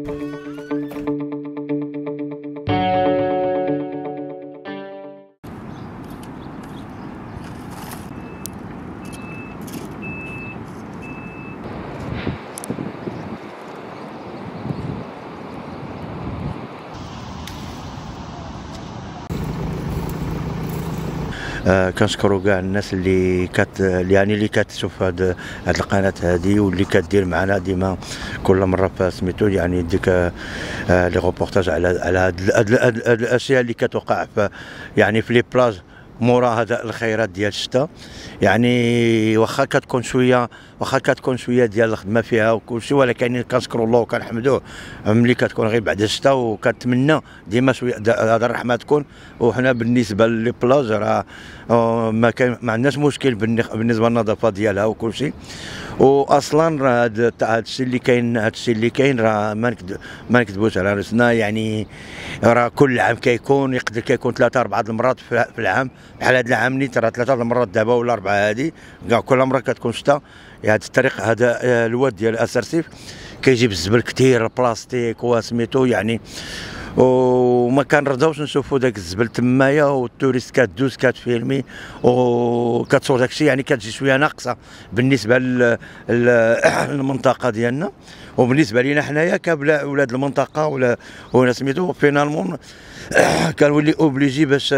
كنشكروا كاع الناس اللي اللي كتشوف هاد القناه هذه واللي كدير معنا ديما كل مره سميتو يعني ديك لي روبورتاج على هاد الاشياء اللي كتوقع يعني في لي بلاج مورا هذا الخيرات ديال الشتاء. يعني واخا كتكون شويه ديال الخدمه فيها وكلشي، ولكن كنشكروا الله وكنحمدوه ملي كتكون غير بعد الشتاء، وكنتمنى ديما شويه هذا الرحمه تكون. وحنا بالنسبه لي بلاج راه ما عندناش مشكل بالنسبه للنظافه ديالها وكلشي. واصلا هذا الشيء اللي كاين راه ما نكذبوش على راسنا. يعني راه كل عام كيكون 3 4 المرات في العام، بحال هذا العام نيت راه 3 المرات دابا ولا 4 هذه كاع كل مره كتكون شتاء. هذا الطريق هذا الواد ديال اسرسيف كيجيب الزبل كثير البلاستيك وسميتو يعني، وما كنرضاوش نشوفوا داك الزبل تمايا، والتوريست كدوز كتفيلمي وكتصور داك الشيء. يعني كتجي شويه ناقصه بالنسبه للمنطقه ديالنا، وبالنسبه لينا حنايا كولاد المنطقه ولا سميتو فينالمون كنولي اوبليجي باش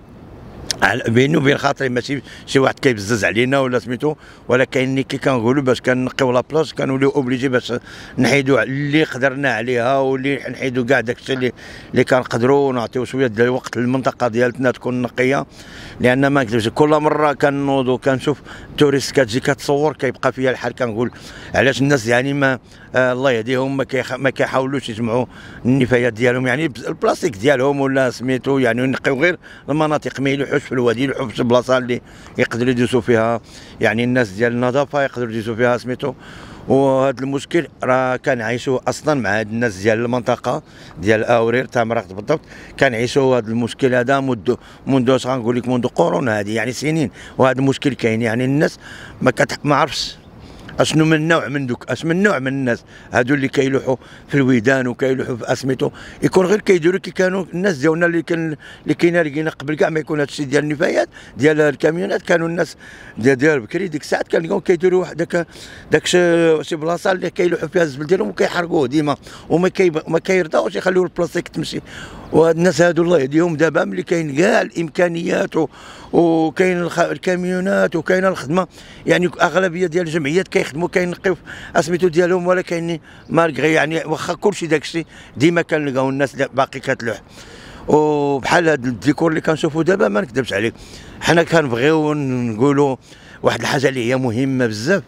بيني وبين خاطري ماشي شي واحد كيبزز علينا ولا سميتو، ولكن كي كنقولوا باش كنقيو لابلاص كنوليو اوبليجي باش نحيدوا اللي قدرنا عليها، واللي نحيدوا كاع داكشي اللي كنقدروا، ونعطيو شويه ديال الوقت للمنطقه ديالتنا تكون نقيه. لان ما نكذبش كل مره كنوض وكنشوف توريست كتجي كتصور كيبقى فيا الحال كنقول علاش الناس يعني ما الله يهديهم ما كيحاولوش يجمعوا النفايات ديالهم، يعني البلاستيك ديالهم ولا سميتو، يعني ينقيو غير المناطق، ما يلوحوش في الوادي، يلوحوا في شي بلاصه اللي يقدروا يدوسوا فيها يعني الناس ديال النظافه يقدروا يدوسوا فيها سميتو. وهذا المشكل راه كنعيشوا اصلا مع هاد الناس ديال المنطقه ديال اورير تامراقت بالضبط، كنعيشوا هذا المشكل هذا منذ اش غنقول لك منذ قرون هذه، يعني سنين، وهذا المشكل كاين. يعني الناس ما عرفش اشنو من نوع من نوع من الناس هادو اللي كيلوحوا في الويدان وكيلوحوا في اسميتو، يكون غير كيديروا كي كانوا الناس ديالنا اللي كاينه لقينا قبل كاع ما يكون هادشي ديال النفايات ديال الكاميونات. كانوا الناس ديال بكري ديك الساعات كنلقاو كيديروا واحد داك شي بلاصه اللي كيلوحوا فيها الزبل ديالهم وكيحرقوه ديما، وما كيرضاوش يخليو البلاستيك تمشي. وهاد الناس هادو الله يهديهم دابا ملي كاين كاع الامكانيات وكاين الكاميونات وكاين الخدمه، يعني اغلبيه ديال الجمعيات كيخدموا كينقيو سميتو ديالهم، ولكن مالغري يعني واخا كلشي داكشي ديما كنلقاو الناس باقي كتلوح. وبحال هاد الديكور اللي كنشوفوا دابا ما نكذبش عليك، حنا كنبغيو نقولوا واحد الحاجه اللي هي مهمه بزاف،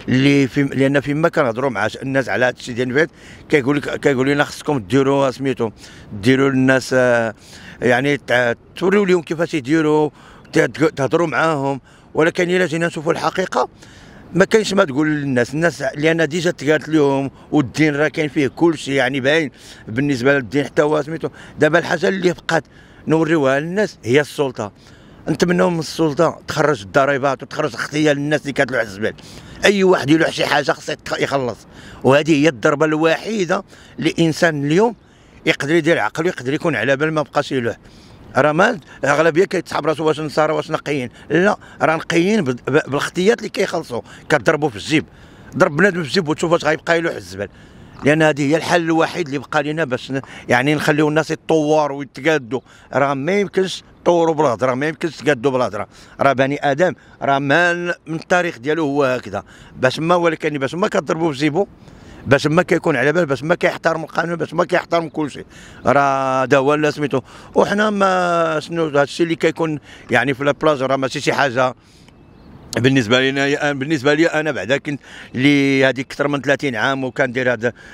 لان فيما كنهضروا مع الناس على هذا الشيء ديال النفايات كيقول لنا خصكم ديروا سميتو ديروا للناس يعني توريو لهم كيفاش يديروا، تهضروا معاهم. ولكن الا جينا نشوفوا الحقيقه ما كاينش ما تقول للناس لان ديجا تقالت لهم، والدين راه كاين فيه كل شيء يعني باين بالنسبه للدين حتى هو سميتو. دابا الحاجه اللي بقات نوريوها للناس هي السلطه، نتمناو من السلطه تخرج الضريبات وتخرج اختيار للناس اللي كتلوح الزبال. اي واحد يلوح شي حاجه خصو يخلص، وهذه هي الضربه الوحيده للانسان اليوم يقدر يدير عقله، يقدر يكون على بال ما بقاش يلوح. راه ما اغلبيه كيتسحب راسو واش نصارى واش نقيين، لا راه نقيين بالاختيات اللي كيخلصوا. كتضربوا في الجيب، ضرب بنادم في الجيب وتشوف واش غيبقى يلوح الزبال، لان هذه هي الحل الوحيد اللي بقى لنا باش يعني نخليو الناس يتطوروا ويتقادوا. راه ما يمكنش تطوروا بالهضره، ما يمكنش تقادوا بالهضره، راه بني ادم راه ما من التاريخ ديالو هو هكذا، ولكن باش ما كتضربوا في جيبو، باش ما كيكون على بال، باش ما كيحترم القانون، باش ما كيحترم كل شيء، راه هذا هو اللي سميتو. وحنا ما شنو هذا الشيء اللي كيكون يعني في البلاج راه ماشي شي حاجه بالنسبه لنا. بالنسبه لي انا بعدا كنت اللي هذه اكثر من 30 عام وكندير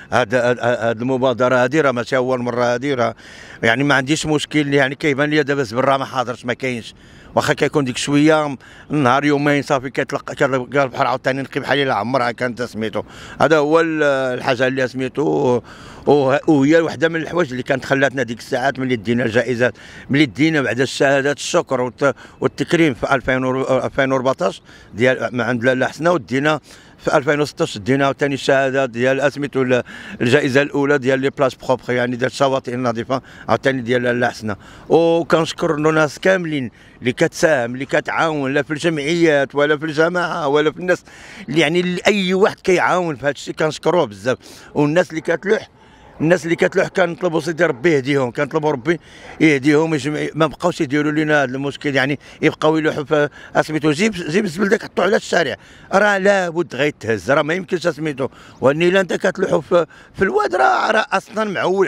هذا المبادره هذه، راه ماشي اول مره هذه، راه يعني ما عنديش مشكل. يعني كيبان لي دابا الزبل راه ما حاضرش، ما كاينش، واخا كيكون ديك شويه نهار يومين صافي كتلقى البحر عاوتاني نقي بحال الا عمرها كانت سميتو. هذا هو الحاجه اللي سميتو. وهي واحده من الحوايج اللي كانت خلاتنا ديك الساعات ملي دينا الجائزات، ملي دينا بعد الشهادات الشكر والتكريم في 2014 ديال عند لاله حسنه، ودينا في 2016 دينا عاوتاني الشهاده ديال سميتو الجائزه الاولى ديال لي بلاص بروبر، يعني ديال الشواطئ النظيفه عاوتاني ديال لاله حسنه. وكنشكر الناس كاملين اللي كتساهم اللي كتعاون، لا في الجمعيات ولا في الجماعه ولا في الناس اللي يعني اللي اي واحد كيعاون في هذا الشيء كنشكروه بزاف. والناس اللي كتلوح كنطلبوا سيدي ربي يهديهم، كنطلبوا ربي يهديهم ما بقاوش يديروا لنا هذا المشكل، يعني يبقاو يلوحوا في سميتو جيب الزبل كحطوا على الشارع، راه لابد غيتهز، راه ما يمكنش سميتو. واني لا انت كتلوحوا في الواد راه اصلا معول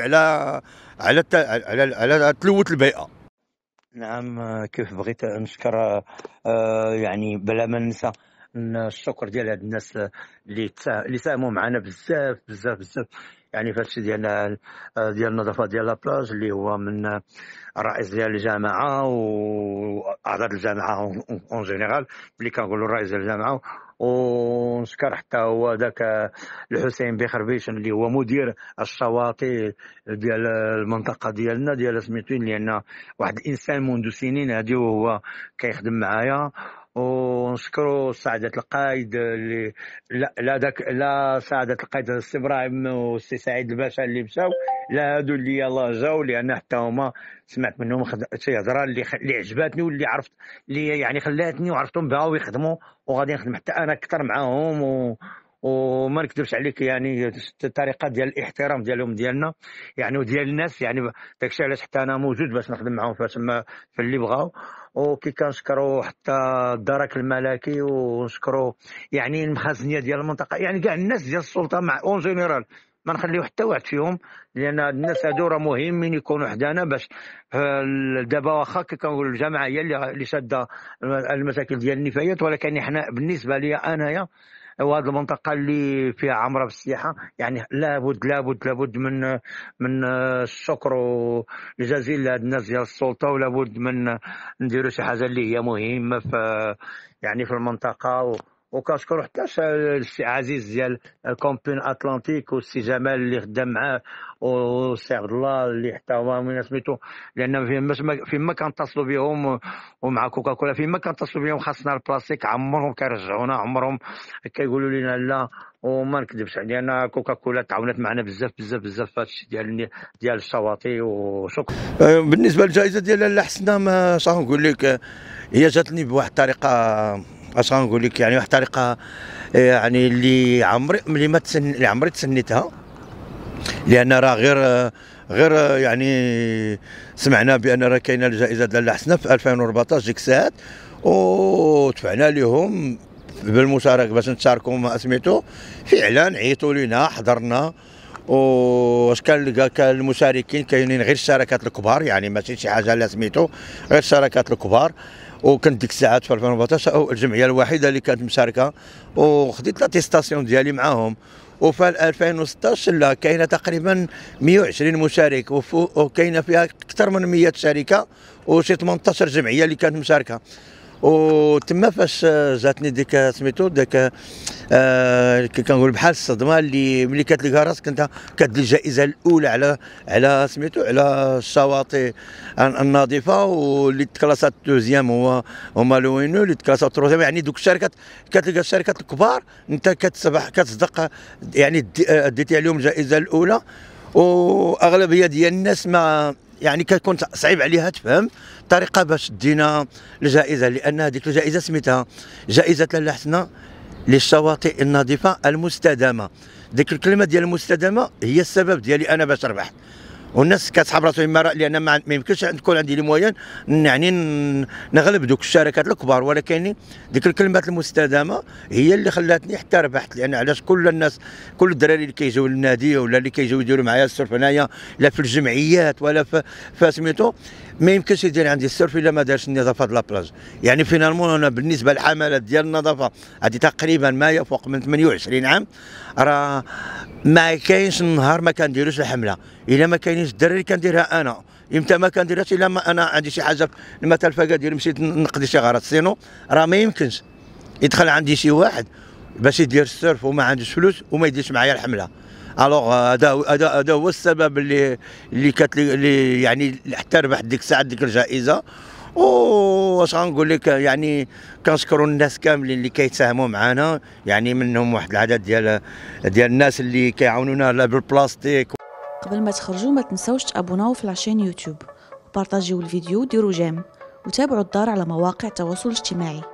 على تلوث البيئه. نعم، كيف بغيت نشكر يعني بلا ما ننسى الشكر ديال هاد الناس اللي ساهموا معنا بزاف بزاف بزاف، يعني في هادشي ديال النظافه ديال لابلاج، اللي هو من الرئيس ديال الجامعه واعضاء الجامعه اون جينيرال، اللي كنقولوا الرئيس ديال الجامعه. ونشكر حتى هو ذاك الحسين بخربيش اللي هو مدير الشواطئ ديال المنطقه ديالنا ديال سميتين، لان واحد الانسان منذ سنين هذه وهو كيخدم معايا. ونشكروا سعادة القائد اللي لا سعادة القائد السي ابراهيم والسي سعيد الباشا اللي مشاو، لا هادو اللي يلاه جاو، لان حتى هما سمعت منهم شي هضره اللي عجباتني واللي عرفت اللي يعني خلاتني وعرفتهم بغاو يخدموا، وغادي نخدم حتى انا اكثر معاهم. وما نكذبش عليك، يعني الطريقه ديال الاحترام ديالهم ديالنا يعني وديال الناس، يعني داكشي علاش حتى انا موجود باش نخدم معاهم في اللي بغاو. وكي كنشكروا حتى الدرك الملكي، ونشكروا يعني المخازنيه ديال المنطقه، يعني كاع الناس ديال السلطه مع اون جينيرال، ما نخليو حتى واحد فيهم، لان هاد الناس هادو راه مهمين يكونوا حدانا. باش دابا واخا كنقول الجامعه هي اللي شاده المشاكل ديال النفايات، ولكن حنا بالنسبه لي انايا وهذه المنطقه اللي فيها عمره بالسياحه، يعني لابد من الشكر الجزيل لهاد الناس ديال السلطه، ولابد من نديروا شي حاجه اللي هي مهمه في يعني في المنطقه. وكنشكر حتى السي عزيز ديال الكومبين اتلانتيك، والسي جمال اللي خدام معاه، والسي عبد الله اللي حتى هو من سميتو، لان فيما كنتصلوا بهم ومع كوكاكولا فيما كنتصلوا بهم خاصنا البلاستيك عمرهم كيرجعونا، عمرهم كيقولوا لنا لا. وما نكذبش علينا كوكاكولا تعاونت معنا بزاف بزاف بزاف في هادشي ديال الشواطئ. وشكرا. بالنسبه للجائزه ديال لاله حسنه، ما صح نقول لك، هي جاتني بواحد الطريقه، اش غنقول لك، يعني واحد الطريقه يعني اللي عمري تسنيتها، لان راه غير يعني سمعنا بان راه كاينه الجائزه ديال لاله حسنه في 2014 ديك الساعات، ودفعنا لهم بالمشاركه باش نتشاركوا مع سميتو. فعلا عيطوا لينا، حضرنا، واش كان المشاركين كاينين غير الشركات الكبار، يعني ماشي شي حاجه لا سميتو، غير الشركات الكبار. وكنت ديك الساعات في 2014 الجمعيه الوحيده اللي كانت مشاركه، وخديت لاتيستاسيون ديالي معاهم. وفي 2016 لا كاينه تقريبا 120 مشارك، وكاينه فيها اكثر من 100 شركه وشي 18 جمعيه اللي كانت مشاركه. وتما فاش جاتني ديك سميتو ديك كنقول بحال الصدمه اللي ملي كتلقى راسك انت كدير الجائزه الاولى على سميتو على الشواطئ النظيفه، واللي تكلاسات دوزيام هما لوينو، اللي تكلاسات تروزيام، يعني دوك الشركات كتلقى الشركات الكبار انت كتصدق يعني ديتي عليهم الجائزه الاولى. واغلبيه ديال الناس ما يعني كتكون صعيب عليها تفهم طريقه باش دينا الجائزه، لان هذيك الجائزه سميتها جائزه لاله حسنه للشواطئ النظيفه المستدامه. ديك الكلمه ديال المستدامه هي السبب ديالي انا باش ربحت. والناس كتسحب راسهم لان ما يمكنش تكون عندي لي موين يعني نغلب دوك الشركات الكبار، ولكن ديك الكلمات المستدامه هي اللي خلاتني حتى ربحت. لان علاش كل الناس كل الدراري اللي كيجيو للنادي ولا اللي كيجيو يديروا معايا السيرف هنايا، لا في الجمعيات ولا في سميتو، ما يمكنش يدير عندي السيرف الا ما دارش النظافه ديال لابلاج. يعني فينالمون انا بالنسبه للحملات ديال النظافه هذه تقريبا ما يفوق من 28 عام، راه ما كاينش نهار ما كنديروش الحمله الا ما كاينينش الدراري اللي كنديرها انا. امتى ما كنديرهاش الا ما انا عندي شي حاجه مثلا الفقا ديالي مشيت نقضي شي غرض، سينو راه ما يمكنش يدخل عندي شي واحد باش يدير السيرف وما عندوش فلوس وما يديرش معايا الحمله. الوغ هذا هو السبب اللي يعني حتى ربحت ديك الساعه ديك الجائزه. واش غنقول لك، يعني كنشكروا الناس كاملين اللي كيتساهموا معنا، يعني منهم واحد العدد ديال الناس اللي كيعاونونا لا بالبلاستيك. قبل ما تخرجوا ما تنسوش تابوناو في لاشين يوتيوب وبارطاجيو الفيديو وديروا جيم وتابعوا الدار على مواقع التواصل الاجتماعي.